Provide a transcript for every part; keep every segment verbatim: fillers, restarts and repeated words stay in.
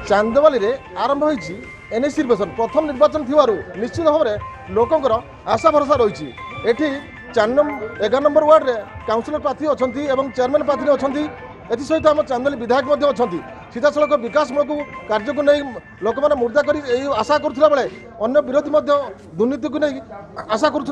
चांदवाली रे आरंभ होईची एनएसी निर्वाचन प्रथम निर्वाचन थिवारु निश्चित भाव में लोकंकर आशा भरोसा रही एठी चार नंबर एगार नंबर वार्ड रे काउंसिलर प्रार्थी अच्छी और चेयरमैन प्रार्थी अच्छी एथि सहित आम चांदवाली विधायक अच्छा सीधा सड़क विकासमूलक कार्य को नहीं लोक मैंने मुर्दा कर आशा करुला बेले अन्य विरोधी दुर्नीति को नहीं आशा कर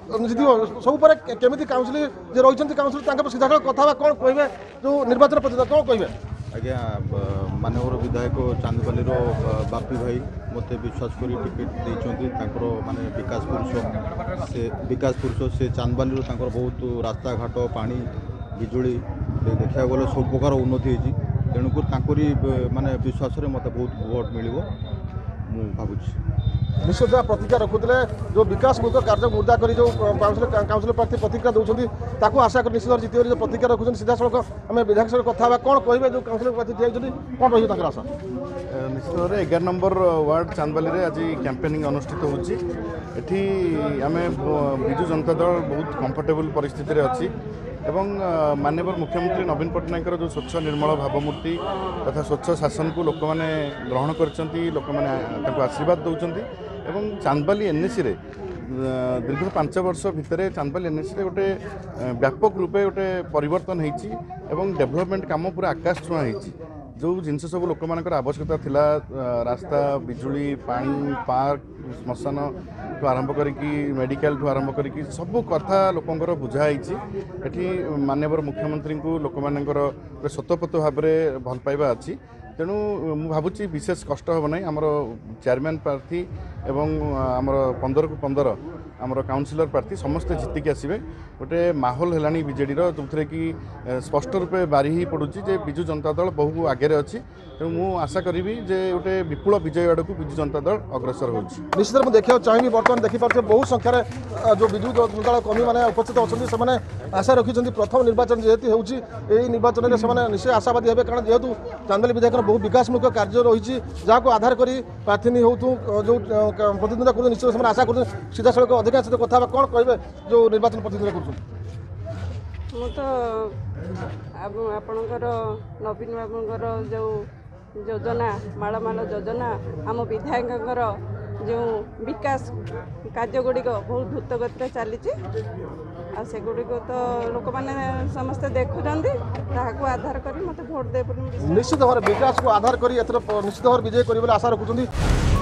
सब केमी काउंसिल जे रही काउंसिल सीधा सड़क कथा कौन कहे जो निर्वाचन प्रतिनिधि कौन कहे आज्ञा मानवर विधायक चांदवाली बापी भाई मत विश्वास कर टिकेट देते माने विकास पुरुष से विकास पुरुष से चांदवाली बहुत रास्ता घाट पानी बिजुली देखा गले सब प्रकार उन्नति होती तेणुक माने विश्वास मत बहुत भोट मिल भावुँ निश्चित प्रतिक्रिया रखुते जो विकासमूलक कार्य मुद्दा कर जो काउंसिल प्रार्थी प्रतिक्रिया दौरान आशा कर निश्चित जीत जो प्रतिक्रिया रखुन सीधा सड़क आम विधायक सहित कथा कौन कहे जो काउंसिल प्रार्थी ठिया कौन रही आशा निश्चित भाव में एगार नंबर वार्ड चांदवाली रे आज कैंपेनिंग अनुष्ठित होती आम विजु जनता दल बहुत कंफर्टेबल परिस्थिति अच्छी एवं माननीय मुख्यमंत्री नवीन पट्टनायक जो स्वच्छ निर्मल भावमूर्ति तथा स्वच्छ शासन को लोक मैंने ग्रहण कर लोक मैंने आशीर्वाद दौरान एवं चांदवाली एनएसी रे दीर्घ पांच वर्ष भितर चांदवाली एनएसी रे गोटे व्यापक रूपे गोटे परिवर्तन होती डेभलपमेंट काम पूरा आकाश छुआ होती जो जिनस सब लोक मान आवश्यकता थिला रास्ता बिजुली पानी पार्क श्मशान ठू आरंभ करी मेडिकल ठू आरंभ करी सब कथा लोकंर बुझाई एठी माननीय मुख्यमंत्री को लोक मानकर स्वतःपत भाव में भल पाइबा अच्छी तेणु मु भावुची विशेष कष्ट हम ना आमर चेयरमैन प्रार्थी एवं आमर पंदर को पंदर आमर काउंसिलर प्रार्थी समस्ते जीतिक आसवे गोटे माहौल है बीजेडी जो थे कि स्पष्ट रूपे बारी ही पड़ुची जे विजु जनता दल बहु आगे अच्छी तेणु मु आशा करी जे गोटे विपुल विजय आड़ को विजु जनता दल अग्रसर हो निश्चित मुझे देखा चाहिए बर्तमान देखिपे बहु संख्यार जो विजु जनता दल कर्मी मैंने उपस्थित अच्छा से आशा रखिंट प्रथम निर्वाचन जेहेतु हो निर्वाचन में निश्चय आशावादी हे कारण जेहेतु चांदवाली विधायक बहु विकासमूलक कार्य रही जहाँ आधार कर प्रार्थी हो जो प्रतिद्वंदिता कर निश्चित से आशा कर सीधा सड़क अधिकांश कथा कौन कहे जो निर्वाचन प्रतिद्वंदिता कर तो आपणकर नवीन बाबूर जो योजना मालमाल योजना आम विधायक जो विकास कार्य गुड़िक बहुत द्रुत गति चली सेगुड़िक तो लोक मैंने समस्ते देखुं आधार कर मत भोट दे निश्चित भाव विकास को आधार कर निश्चित भाव विजय कर आशा रखुं।